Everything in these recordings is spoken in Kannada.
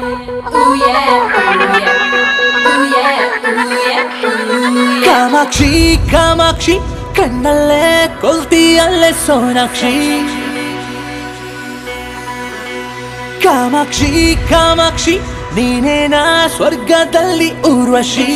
ooh yeah, ooh yeah, ooh yeah, ooh yeah, ooh yeah. Kamakshi Kamakshi ಕಣ್ಣಲ್ಲೇ ಕೊಲ್ತಿಯಲ್ಲೇ ಸೋನಾಕ್ಷಿ ಕಾಮಾಕ್ಷಿ ಕಾಮಾಕ್ಷಿ ನೀನೇನಾ ಸ್ವರ್ಗದಲ್ಲಿ ಊರ್ವಶಿ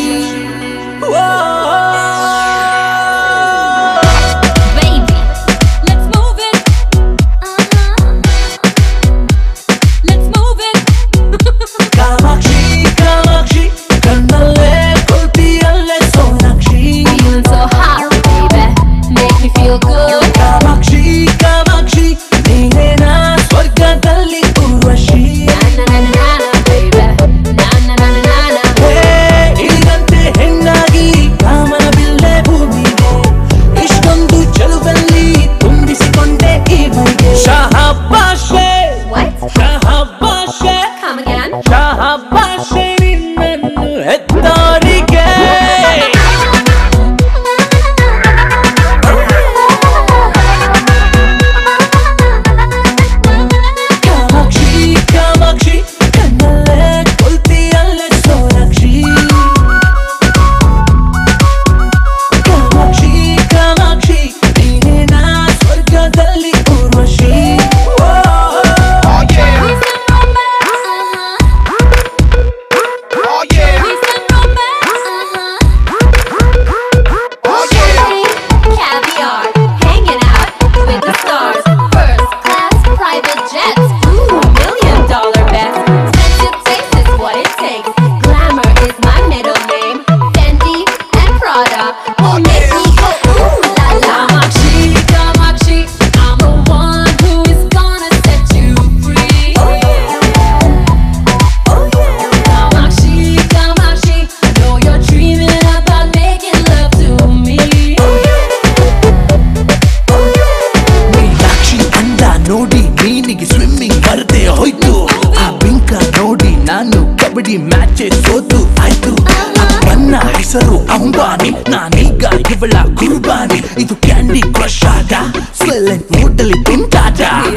ಮ್ಯಾಚೆ ಸೋತು ಆಯ್ತು ನನ್ನ ಹೆಸರು ಅಂಬಾನಿ ನಾನೀಗ ಇವಳ ಕುರ್ಬಾನಿ ಇದು ಕ್ಯಾಂಡಿ ಕ್ರಶ್ ಆಟ ಸೈಲೆಂಟ್ ಮೋಡಲ್ಲಿ ತುಂಟಾಟ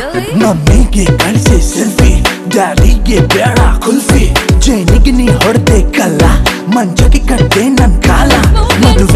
ಮಮ್ಮಿಗೆ ಕಳಿಸಿ ಸೆಲ್ಫಿ ಡ್ಯಾಡಿಗೆ ಬೇಡ ಕುಲ್ಫಿ ಜೈನಿಗೆ ನೀ ಹೊಡೆದೆ ಕಲ್ಲ ಮಂಜಕ್ಕೆ ಕಟ್ಟೆ ನನ್ ಕಾಲ ಮದುವೆ